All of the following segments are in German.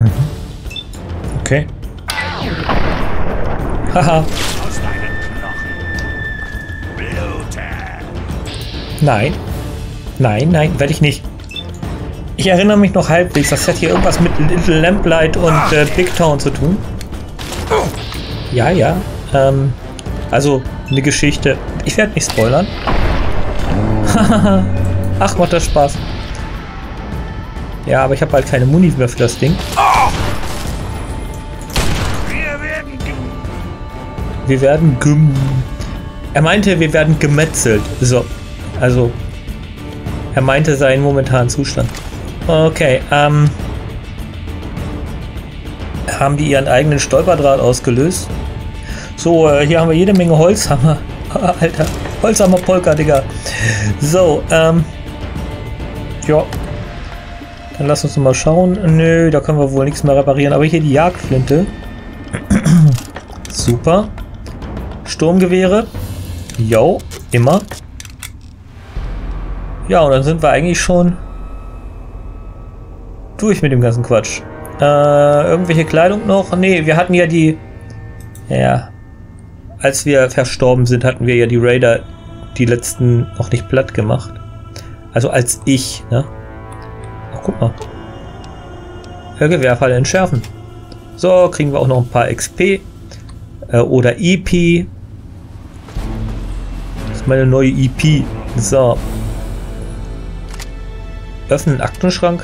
Okay. Haha. Nein. Nein, nein, werde ich nicht. Ich erinnere mich noch halbwegs, das hat hier irgendwas mit Little Lamplight und Big Town zu tun. Ja, ja. Also, eine Geschichte. Ich werde nicht spoilern. Ach, macht das Spaß. Ja, aber ich habe halt keine Muni mehr für das Ding. Wir werden Er meinte, wir werden gemetzelt. So. Also. Er meinte seinen momentanen Zustand. Okay, haben die ihren eigenen Stolperdraht ausgelöst? So, hier haben wir jede Menge Holzhammer. Alter, Holzhammer-Polka, Digga. So, ja. Dann lass uns mal schauen. Nö, da können wir wohl nichts mehr reparieren. Aber hier die Jagdflinte. Super. Sturmgewehre. Jo, immer. Ja, und dann sind wir eigentlich schon durch mit dem ganzen Quatsch. Irgendwelche Kleidung noch? Nee, wir hatten ja die... Ja. Als wir verstorben sind, hatten wir ja die Raider, die letzten, noch nicht platt gemacht. Also als ich, ne? Ach, guck mal. Gewehrpfeile entschärfen. So, kriegen wir auch noch ein paar XP. Oder EP. Das ist meine neue EP. So. Öffnen Aktenschrank.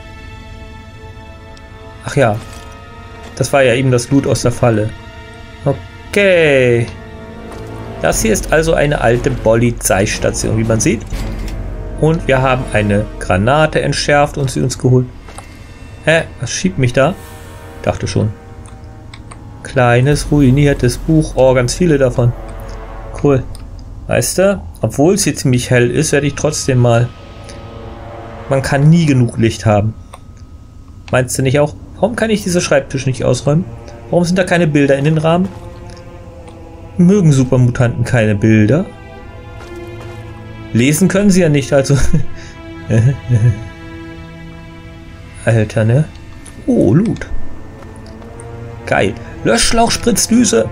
Ach ja. Das war ja eben das Loot aus der Falle. Okay. Das hier ist also eine alte Polizeistation, wie man sieht. Und wir haben eine Granate entschärft und sie uns geholt. Hä? Was schiebt mich da? Dachte schon. Kleines, ruiniertes Buch. Oh, ganz viele davon. Cool. Weißt du, obwohl es hier ziemlich hell ist, werde ich trotzdem mal... Man kann nie genug Licht haben. Meinst du nicht auch? Warum kann ich diese Schreibtisch nicht ausräumen? Warum sind da keine Bilder in den Rahmen? Mögen Supermutanten keine Bilder? Lesen können sie ja nicht, also... Alter, ne? Oh, Loot. Geil. Löschschlauch, Spritzdüse.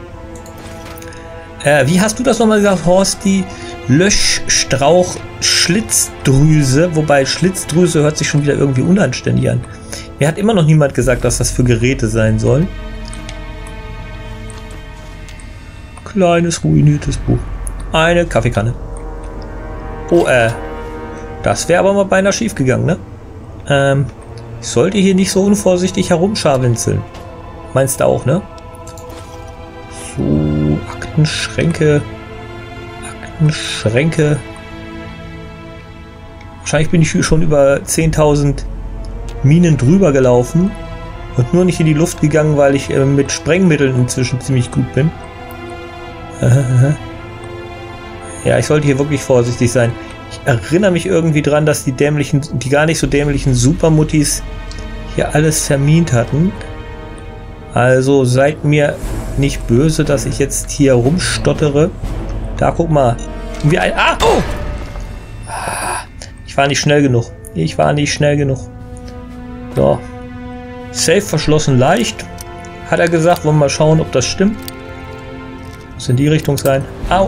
Wie hast du das nochmal gesagt, Horsti? Löschstrauch, Schlitzdrüse. Wobei Schlitzdrüse hört sich schon wieder irgendwie unanständig an. Mir hat immer noch niemand gesagt, dass das für Geräte sein soll. Kleines, ruiniertes Buch. Eine Kaffeekanne. Oh, das wäre aber mal beinahe schief gegangen, ne? Ich sollte hier nicht so unvorsichtig herumscharwinzeln. Meinst du auch, ne? So, Aktenschränke. Aktenschränke. Wahrscheinlich bin ich hier schon über 10.000 Minen drüber gelaufen und nur nicht in die Luft gegangen, weil ich mit Sprengmitteln inzwischen ziemlich gut bin. Ja, ich sollte hier wirklich vorsichtig sein. Ich erinnere mich irgendwie dran, dass die gar nicht so dämlichen Supermuttis hier alles vermint hatten. Also seid mir nicht böse, dass ich jetzt hier rumstottere. Da, guck mal. Wie ein... Ah! Oh! Ich war nicht schnell genug. Ich war nicht schnell genug. So. Safe verschlossen leicht. Hat er gesagt. Wollen wir mal schauen, ob das stimmt. Muss in die Richtung sein. Au!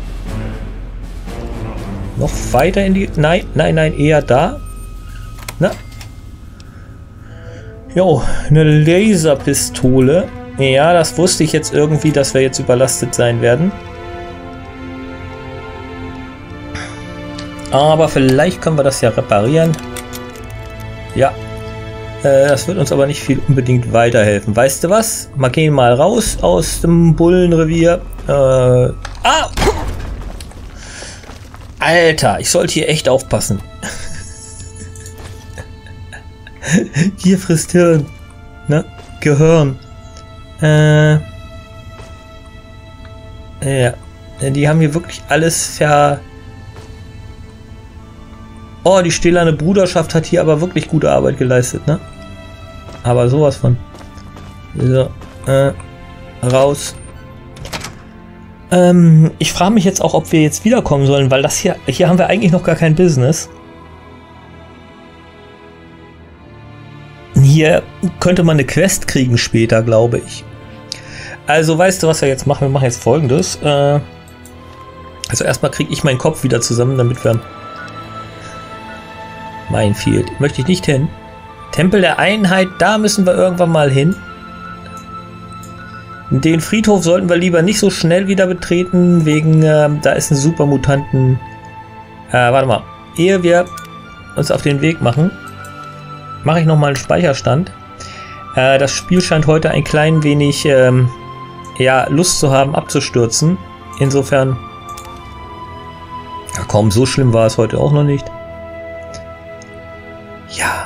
Noch weiter in die... Nein, nein, nein. Eher da. Na? Jo, eine Laserpistole. Ja, das wusste ich jetzt irgendwie, dass wir jetzt überlastet sein werden. Aber vielleicht können wir das ja reparieren. Ja. Das wird uns aber nicht viel unbedingt weiterhelfen. Weißt du was? Wir gehen mal raus aus dem Bullenrevier. Ah! Alter, ich sollte hier echt aufpassen. Hier frisst Hirn. Ne? Gehirn. Ja. Die haben hier wirklich alles Oh, die stählerne Bruderschaft hat hier aber wirklich gute Arbeit geleistet, ne? Aber sowas von. So. Raus. Ich frage mich jetzt auch, ob wir jetzt wiederkommen sollen, weil das hier haben wir eigentlich noch gar kein Business. Hier könnte man eine Quest kriegen später, glaube ich. Also weißt du, was wir jetzt machen? Wir machen jetzt Folgendes. Also erstmal kriege ich meinen Kopf wieder zusammen, damit wir... Minefield. Möchte ich nicht hin. Tempel der Einheit, da müssen wir irgendwann mal hin. Den Friedhof sollten wir lieber nicht so schnell wieder betreten, wegen, da ist ein Supermutanten. Warte mal. Ehe wir uns auf den Weg machen, mache ich nochmal einen Speicherstand. Das Spiel scheint heute ein klein wenig, ja, Lust zu haben, abzustürzen. Insofern, ja komm, so schlimm war es heute auch noch nicht. Ja.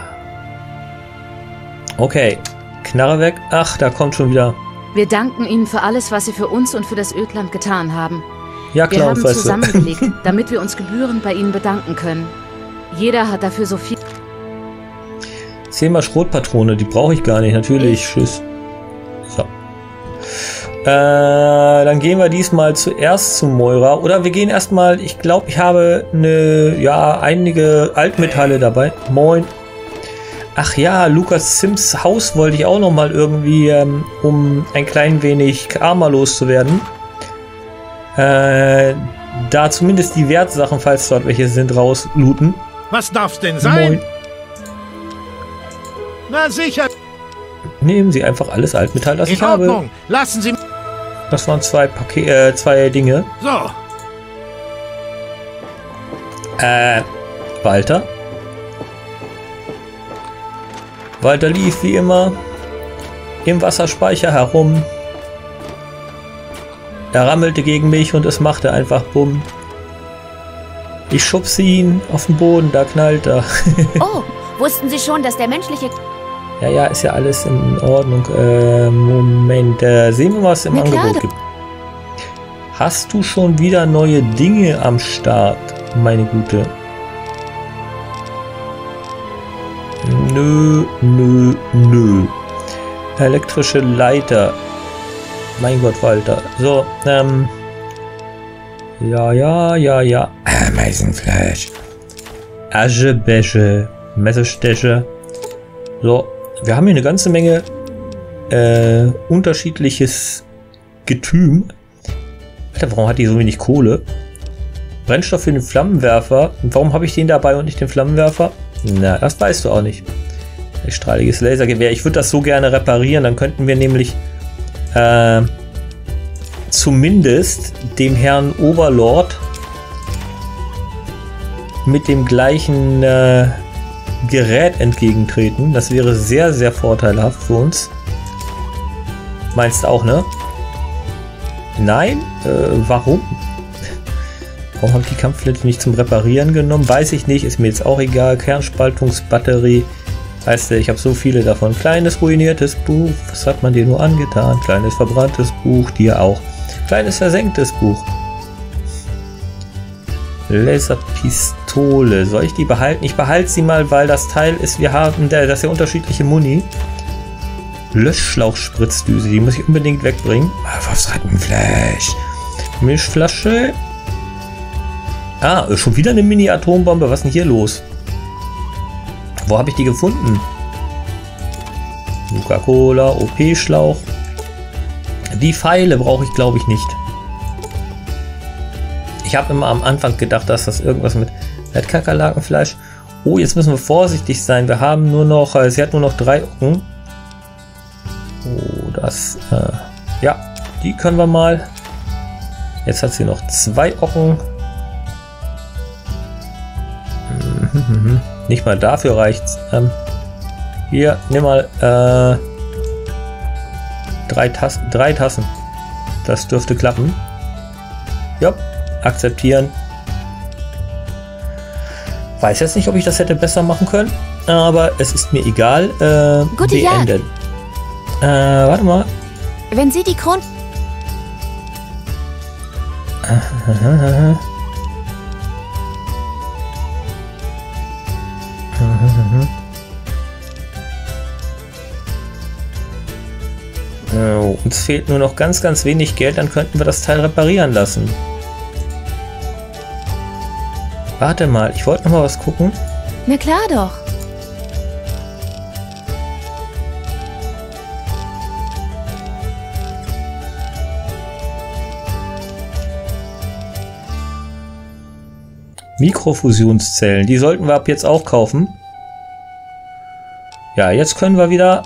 Okay, Knarre weg. Ach, da kommt schon wieder... Wir danken Ihnen für alles, was Sie für uns und für das Ödland getan haben. Ja, klar, wir haben zusammengelegt, damit wir uns gebührend bei Ihnen bedanken können. Jeder hat dafür so viel... 10-mal Schrotpatrone, die brauche ich gar nicht, natürlich. Tschüss. So. Dann gehen wir diesmal zuerst zu Moira. Oder wir gehen erstmal, ich glaube, ich habe einige Altmetalle dabei. Moin. Ach ja, Lukas Sims Haus wollte ich auch noch mal irgendwie, um ein klein wenig Karma loszuwerden. Da zumindest die Wertsachen, falls dort welche sind, rauslooten. Was darf's denn sein? Moin. Na sicher. Nehmen Sie einfach alles Altmetall, das ich habe. In Ordnung. Lassen Sie... Das waren zwei Dinge. So. Walter. Walter lief wie immer im Wasserspeicher herum. Er rammelte gegen mich und es machte einfach Bumm. Ich schubse ihn auf den Boden, da knallt er. Oh, wussten Sie schon, dass der menschliche... Ja, ist ja alles in Ordnung. Moment, sehen wir, was im Angebot gibt. Hast du schon wieder neue Dinge am Start, meine Gute? Nö. Elektrische Leiter. Mein Gott, Walter. So, ja. Ameisenfleisch. Aschebäsche. Messersteche. So, wir haben hier eine ganze Menge unterschiedliches Getüm. Alter, warum hat die so wenig Kohle? Brennstoff für den Flammenwerfer. Und warum habe ich den dabei und nicht den Flammenwerfer? Na, das weißt du auch nicht. Ein strahliges Lasergewehr. Ich würde das so gerne reparieren. Dann könnten wir nämlich zumindest dem Herrn Overlord mit dem gleichen Gerät entgegentreten. Das wäre sehr, sehr vorteilhaft für uns. Meinst du auch, ne? Nein? Warum? Warum habe ich die Kampfflinte nicht zum Reparieren genommen? Weiß ich nicht, ist mir jetzt auch egal. Kernspaltungsbatterie. Weißt du, ich habe so viele davon. Kleines ruiniertes Buch. Was hat man dir nur angetan? Kleines verbranntes Buch. Dir auch. Kleines versenktes Buch. Laserpistole. Soll ich die behalten? Ich behalte sie mal, weil das Teil ist, wir haben, das ist ja unterschiedliche Muni. Löschschlauchspritzdüse. Die muss ich unbedingt wegbringen. Was Rattenfleisch. Mischflasche. Schon wieder eine Mini-Atombombe. Was ist denn hier los? Wo habe ich die gefunden? Coca-Cola, OP-Schlauch. Die Pfeile brauche ich, glaube ich, nicht. Ich habe immer am Anfang gedacht, dass das irgendwas mit Kakerlakenfleisch. Oh, jetzt müssen wir vorsichtig sein. Wir haben nur noch, sie hat nur noch 3 Ocken. Oh, das, ja, die können wir mal. Jetzt hat sie noch 2 Ocken. Nicht mal dafür reicht's. Hier, nimm mal 3 Tassen. Das dürfte klappen. Ja, akzeptieren. Weiß jetzt nicht, ob ich das hätte besser machen können, aber es ist mir egal. Gute beenden. Warte mal. Wenn Sie die Kron... Uns fehlt nur noch ganz, ganz wenig Geld, dann könnten wir das Teil reparieren lassen. Warte mal, ich wollte noch mal was gucken. Na klar doch. Mikrofusionszellen. Die sollten wir ab jetzt auch kaufen. Ja, jetzt können wir wieder...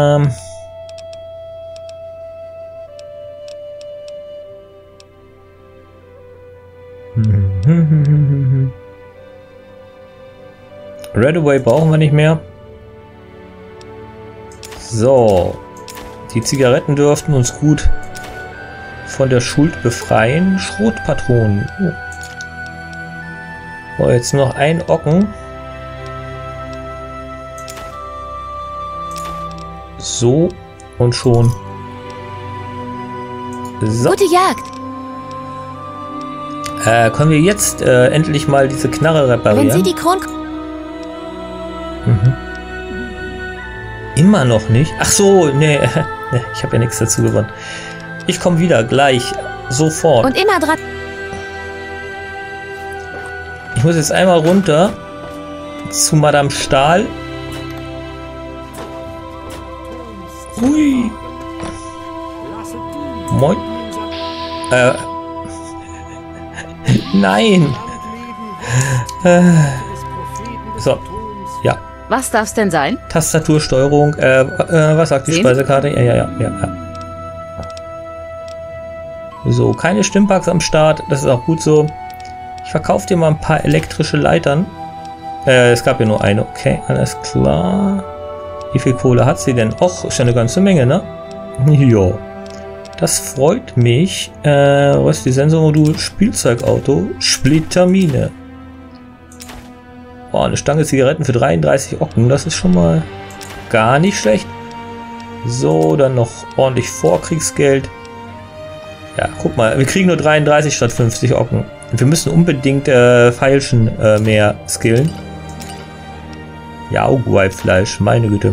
Redaway brauchen wir nicht mehr. So. Die Zigaretten dürften uns gut von der Schuld befreien. Schrotpatronen. So, jetzt noch ein Ocken. So. Und schon. So. Gute Jagd. Können wir jetzt endlich mal diese Knarre reparieren? Wenn Sie die Immer noch nicht? Ach so, nee. Ich habe ja nichts dazu gewonnen. Ich komme wieder, gleich. Sofort. Und immer dran. Ich muss jetzt einmal runter zu Madame Stahl. Hui. Moin. Nein. So. Ja. Was darf's denn sein? Tastatursteuerung. Was sagt die Speisekarte? Ja. So, keine Stimpaks am Start. Das ist auch gut so. Ich verkaufe dir mal ein paar elektrische Leitern. Es gab ja nur eine. Okay, alles klar. Wie viel Kohle hat sie denn? Och, ist ja eine ganze Menge, ne? Jo. Das freut mich. Was ist die Sensormodul? Spielzeugauto. Splittermine. Boah, eine Stange Zigaretten für 33 Ocken. Das ist schon mal gar nicht schlecht. So, dann noch ordentlich Vorkriegsgeld. Ja, guck mal. Wir kriegen nur 33 statt 50 Ocken. Wir müssen unbedingt Feilschen mehr skillen. Ja, Augweibfleisch. Meine Güte.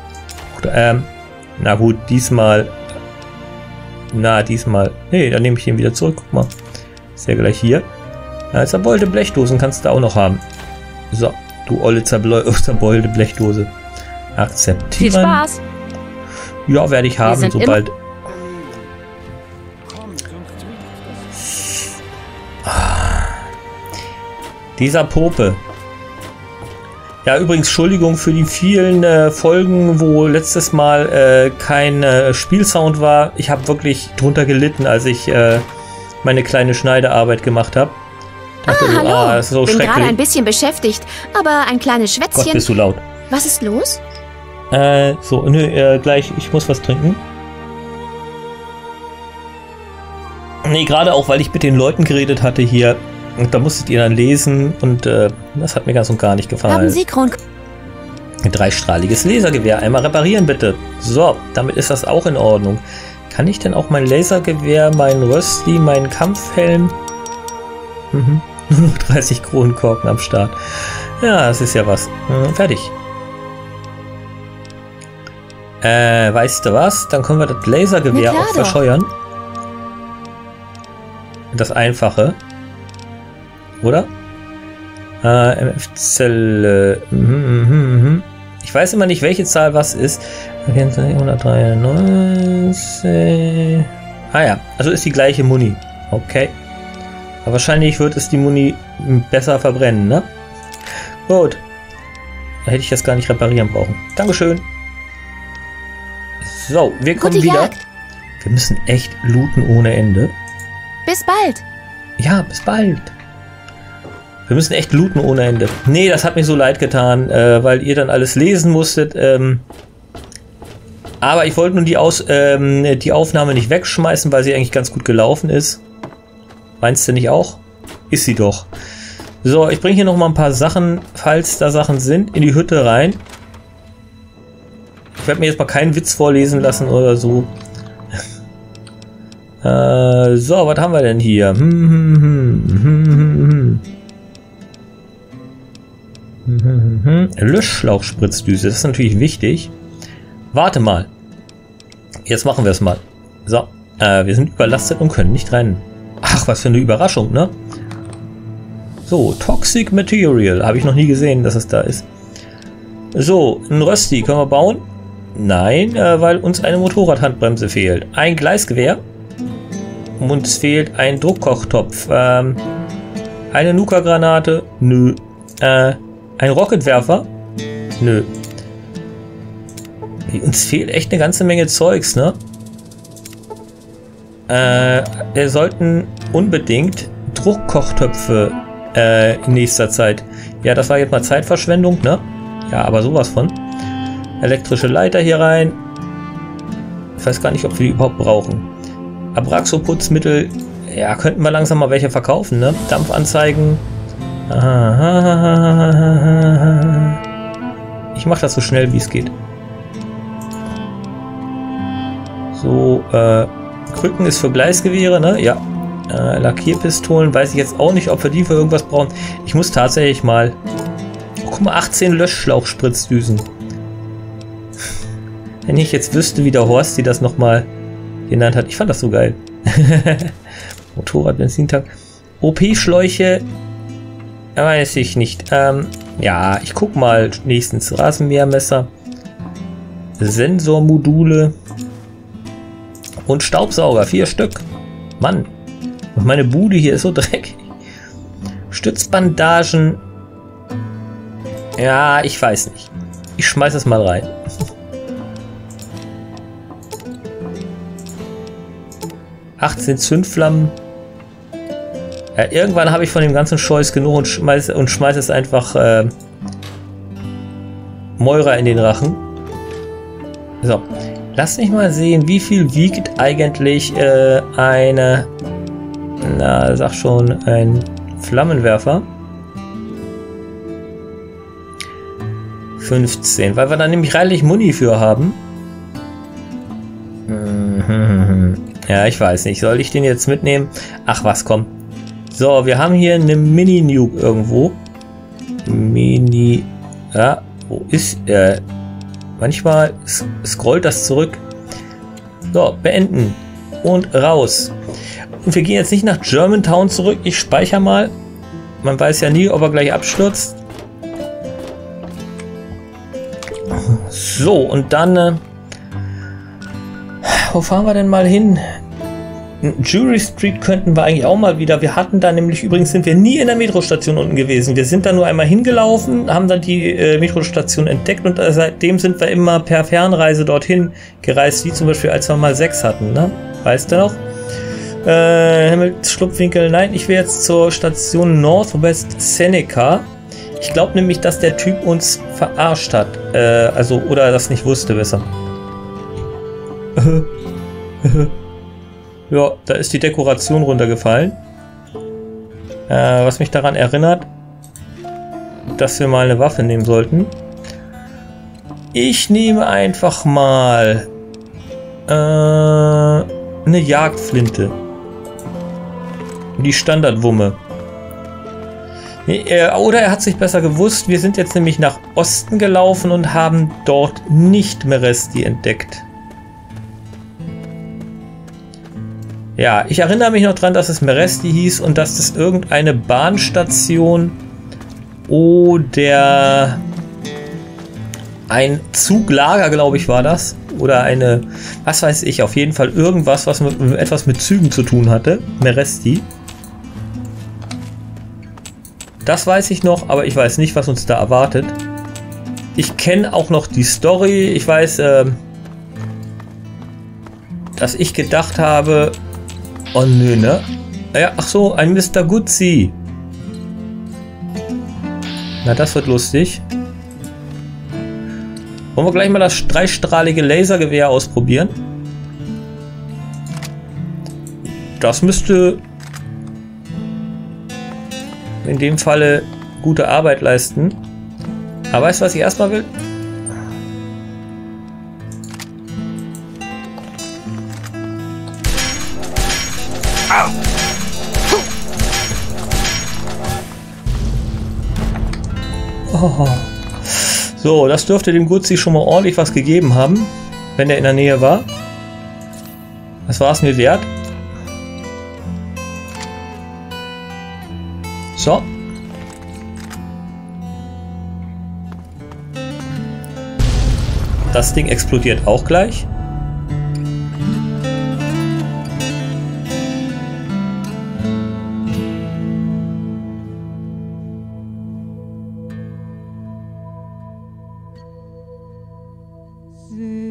Na gut, diesmal... Nee, dann nehme ich ihn wieder zurück. Guck mal. Ist ja gleich hier. Zerbeulte Blechdosen kannst du auch noch haben. So, du olle zerbeulte Blechdose. Akzeptieren. Viel Spaß. Ja, werde ich haben, sobald... Dieser Pope. Ja, übrigens, Entschuldigung für die vielen Folgen, wo letztes Mal kein Spielsound war. Ich habe wirklich drunter gelitten, als ich meine kleine Schneidearbeit gemacht habe. Hallo. Das ist so Bin schrecklich. gerade ein bisschen beschäftigt, aber ein kleines Schwätzchen. Gott, bist du laut. Was ist los? Gleich, ich muss was trinken. Nee, gerade auch, weil ich mit den Leuten geredet hatte hier. Und da musstet ihr dann lesen und das hat mir ganz und gar nicht gefallen. Haben Sie Ein dreistrahliges Lasergewehr. Einmal reparieren, bitte. So, damit ist das auch in Ordnung. Kann ich denn auch mein Lasergewehr, meinen Rösti, meinen Kampfhelm... Nur noch 30 Kronenkorken am Start. Ja, das ist ja was. Fertig. Weißt du was? Dann können wir das Lasergewehr auch verscheuern. Das einfache. Oder? MF-Zelle. Ich weiß immer nicht, welche Zahl was ist. 193. Ah ja, also ist die gleiche Muni. Okay. Aber wahrscheinlich wird es die Muni besser verbrennen, ne? Gut. Da hätte ich das gar nicht reparieren brauchen. Dankeschön. So, wir kommen wieder. Jagd. Wir müssen echt looten ohne Ende. Bis bald. Ja, bis bald. Wir müssen echt looten ohne Ende. Nee, das hat mir so leid getan, weil ihr dann alles lesen musstet. Aber ich wollte nun die Aufnahme nicht wegschmeißen, weil sie eigentlich ganz gut gelaufen ist. Meinst du nicht auch? Ist sie doch. So, ich bringe hier noch mal ein paar Sachen, falls da Sachen sind, in die Hütte rein. Ich werde mir jetzt mal keinen Witz vorlesen lassen oder so. So, was haben wir denn hier? Löschschlauchspritzdüse, das ist natürlich wichtig. Warte mal. Jetzt machen wir es mal. So, wir sind überlastet und können nicht rennen. Ach, was für eine Überraschung, ne? So, Toxic Material. Habe ich noch nie gesehen, dass es da ist. So, ein Rösti können wir bauen? Nein, weil uns eine Motorradhandbremse fehlt. Ein Gleisgewehr. Und es fehlt ein Druckkochtopf. Eine Nuka-Granate? Nö. Ein Rocketwerfer? Nö. Uns fehlt echt eine ganze Menge Zeugs, ne? Wir sollten unbedingt Druckkochtöpfe in nächster Zeit. Ja, das war jetzt mal Zeitverschwendung, ne? Ja, aber sowas von. Elektrische Leiter hier rein. Ich weiß gar nicht, ob wir die überhaupt brauchen. Abraxo-Putzmittel. Ja, könnten wir langsam mal welche verkaufen, ne? Dampfanzeigen. Ich mache das so schnell, wie es geht. So, Krücken ist für Gleisgewehre, ne? Ja. Lackierpistolen, weiß ich jetzt auch nicht, ob wir die für irgendwas brauchen. Ich muss tatsächlich mal... Oh, guck mal, 18 Löschschlauchspritzdüsen. Wenn ich jetzt wüsste, wie der Horst die das nochmal genannt hat. Ich fand das so geil. Motorrad, Benzintank. OP-Schläuche. Weiß ich nicht. Ja, ich guck mal nächstens. Rasenmähermesser. Sensormodule. Und Staubsauger. 4 Stück. Mann. Und meine Bude hier ist so dreckig. Stützbandagen. Ja, ich weiß nicht. Ich schmeiß es mal rein. ...18 Zündflammen. Ja, irgendwann habe ich von dem ganzen Scheiß genug und schmeiß es einfach Moira in den Rachen. So. Lass mich mal sehen, wie viel wiegt eigentlich eine... Na, sag schon, ein Flammenwerfer. 15, weil wir da nämlich reichlich Muni für haben. Ja, ich weiß nicht. Soll ich den jetzt mitnehmen? Ach was, komm. So, wir haben hier eine Mini-Nuke irgendwo. Ja, wo ist... manchmal scrollt das zurück. So, beenden. Und raus. Und wir gehen jetzt nicht nach Germantown zurück. Ich speichere mal. Man weiß ja nie, ob er gleich abstürzt. So, und dann... wo fahren wir denn mal hin? Jury Street könnten wir eigentlich auch mal wieder. Wir hatten da nämlich, übrigens sind wir nie in der Metrostation unten gewesen. Wir sind da nur einmal hingelaufen, haben dann die Metrostation entdeckt und seitdem sind wir immer per Fernreise dorthin gereist, wie zum Beispiel als wir mal 6 hatten, ne? Weißt du noch? Schlupfwinkel, nein, ich will jetzt zur Station Northwest Seneca. Ich glaube nämlich, dass der Typ uns verarscht hat. Also, oder das nicht wusste besser. Ja, da ist die Dekoration runtergefallen. Was mich daran erinnert, dass wir mal eine Waffe nehmen sollten. Ich nehme einfach mal eine Jagdflinte. Die Standardwumme. Oder er hat sich besser gewusst. Wir sind jetzt nämlich nach Osten gelaufen und haben dort nicht Meresti entdeckt. Ja, ich erinnere mich noch dran, dass es Meresti hieß und dass das irgendeine Bahnstation oder ein Zuglager, glaube ich, war das. Oder eine, was weiß ich, auf jeden Fall irgendwas, was etwas mit Zügen zu tun hatte. Meresti. Das weiß ich noch, aber ich weiß nicht, was uns da erwartet. Ich kenne auch noch die Story. Ich weiß, dass ich gedacht habe... Oh nö, ne? Ja, ach so, ein Mr. Guzzi. Na, das wird lustig. Wollen wir gleich mal das dreistrahlige Lasergewehr ausprobieren? Das müsste in dem Falle gute Arbeit leisten. Aber weißt du, was ich erstmal will? Oh. So, das dürfte dem Guzzi schon mal ordentlich was gegeben haben, wenn er in der Nähe war. Das war es mir wert. So. Das Ding explodiert auch gleich. See.